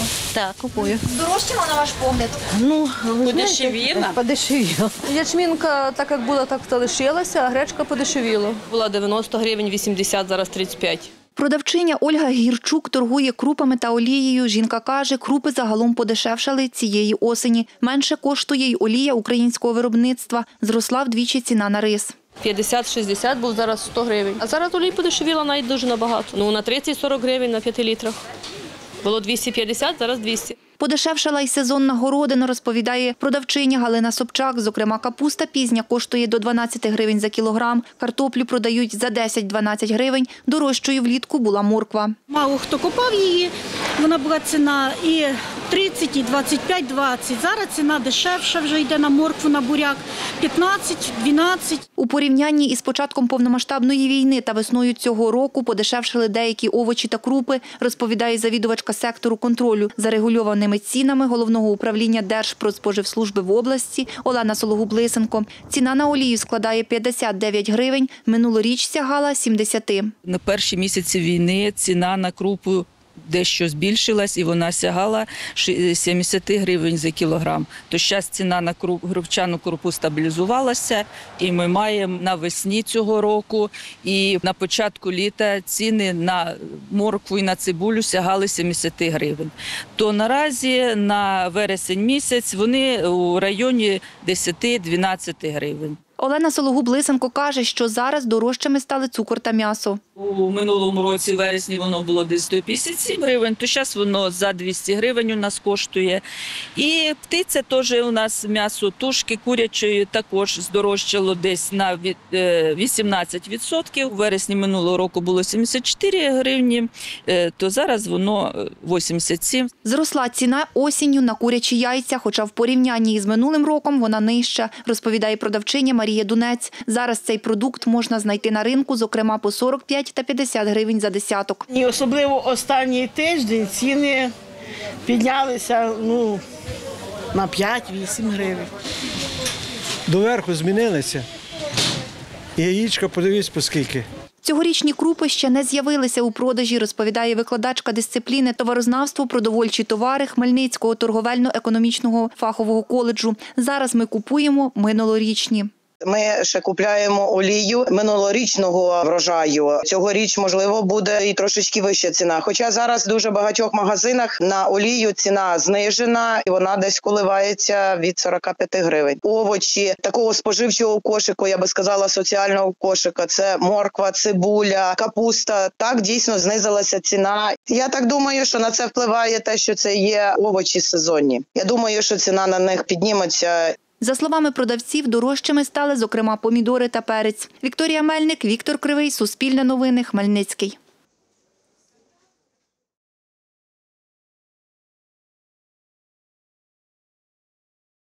Так, купую. Здорожчала, на ваш погляд? Ну, Подешевіла? Подешевіло. Ячмінка так як була, так і лишилася, а гречка подешевіла. Була 90 гривень, 80, зараз 35. Продавчиня Ольга Гірчук торгує крупами та олією. Жінка каже, крупи загалом подешевшали цієї осені. Менше коштує й олія українського виробництва. Зросла вдвічі ціна на рис. 50-60 був, зараз 100 гривень. А зараз олій подешевіла навіть дуже набагато. Ну, на 30-40 гривень на 5 літрах. Було 250, зараз 200. Подешевшала й сезонна городина, розповідає продавчиня Галина Собчак. Зокрема, капуста пізня коштує до 12 гривень за кілограм. Картоплю продають за 10-12 гривень. Дорожчою влітку була морква. Мало хто купав її, вона була ціна і 30, і 25, 20. Зараз ціна дешевша вже йде на моркву, на буряк 15, 12. У порівнянні із початком повномасштабної війни та весною цього року подешевшили деякі овочі та крупи, розповідає завідувачка сектору контролю за регульованими цінами Головного управління Держпродспоживслужби в області Олена Сологуб-Лисенко. Ціна на олію складає 59 гривень, минулоріч сягала 70. На перші місяці війни ціна на крупу дещо збільшилась і вона сягала 70 гривень за кілограм. То зараз ціна на гречану крупу стабілізувалася і ми маємо навесні цього року і на початку літа ціни на моркву і на цибулю сягали 70 гривень. То наразі на вересень місяць вони у районі 10-12 гривень. Олена Сологуб-Лисенко каже, що зараз дорожчими стали цукор та м'ясо. У минулому році, в вересні, воно було десь 157 гривень, то зараз воно за 200 гривень у нас коштує. І птиця теж у нас м'ясо тушки курячої також здорожчало десь на 18%. У вересні минулого року було 74 гривні, то зараз воно 87. Зросла ціна осінню на курячі яйця, хоча в порівнянні із минулим роком вона нижча, розповідає продавчиня Марія Дунець. Зараз цей продукт можна знайти на ринку, зокрема по 45 та 50 гривень за десяток. І особливо останній тиждень ціни піднялися на 5-8 гривень. Доверху змінилися. І яєчка, подивись, по скільки. Цьогорічні крупи ще не з'явилися у продажі, розповідає викладачка дисципліни товарознавство продовольчі товари Хмельницького торговельно-економічного фахового коледжу. Зараз ми купуємо минулорічні. Ми ще купляємо олію минулорічного врожаю. Цьогоріч, можливо, буде і трошечки вища ціна. Хоча зараз в дуже багатьох магазинах на олію ціна знижена, і вона десь коливається від 45 гривень. Овочі такого споживчого кошику, я би сказала, соціального кошика – це морква, цибуля, капуста. Так, дійсно, знизилася ціна. Я так думаю, що на це впливає те, що це є овочі сезонні. Я думаю, що ціна на них підніметься. За словами продавців, дорожчими стали, зокрема, помідори та перець. Вікторія Мельник, Віктор Кривий, Суспільне новини, Хмельницький.